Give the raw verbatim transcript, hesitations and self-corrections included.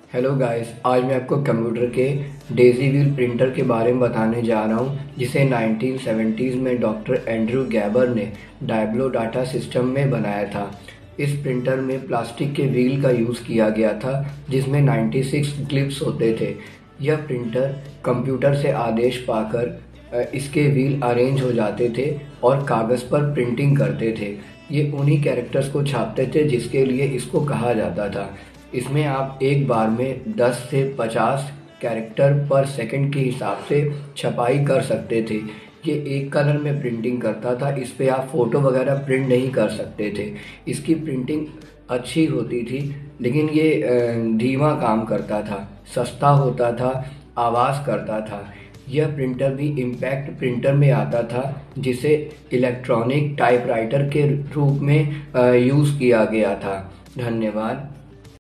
Hello guys, आज मैं आपको कंप्यूटर के डेज़ी व्हील प्रिंटर के बारे में बताने जा रहा हूं, जिसे नाइनटीन सेवेंटीज़ में डॉक्टर एंड्रयू गैबर ने डायब्लो डाटा सिस्टम में बनाया था। इस प्रिंटर में प्लास्टिक के व्हील का यूज़ किया गया था, जिसमें छियानवे क्लिप्स होते थे। यह प्रिंटर कंप्यूटर से आदेश पाकर अ, इसके व्हील अरेंज हो जाते थे और कागज़ पर प्रिंटिंग करते थे। ये उन्हीं कैरेक्टर्स को छापते थे जिसके लिए इसको कहा जाता था। इसमें आप एक बार में दस से पचास कैरेक्टर पर सेकंड के हिसाब से छपाई कर सकते थे। ये एक कलर में प्रिंटिंग करता था। इस पे आप फ़ोटो वगैरह प्रिंट नहीं कर सकते थे। इसकी प्रिंटिंग अच्छी होती थी, लेकिन ये अ, धीमा काम करता था, सस्ता होता था, आवाज़ करता था। यह प्रिंटर भी इम्पैक्ट प्रिंटर में आता था, जिसे इलेक्ट्रॉनिक टाइपराइटर के रूप में यूज़ किया गया था। धन्यवाद।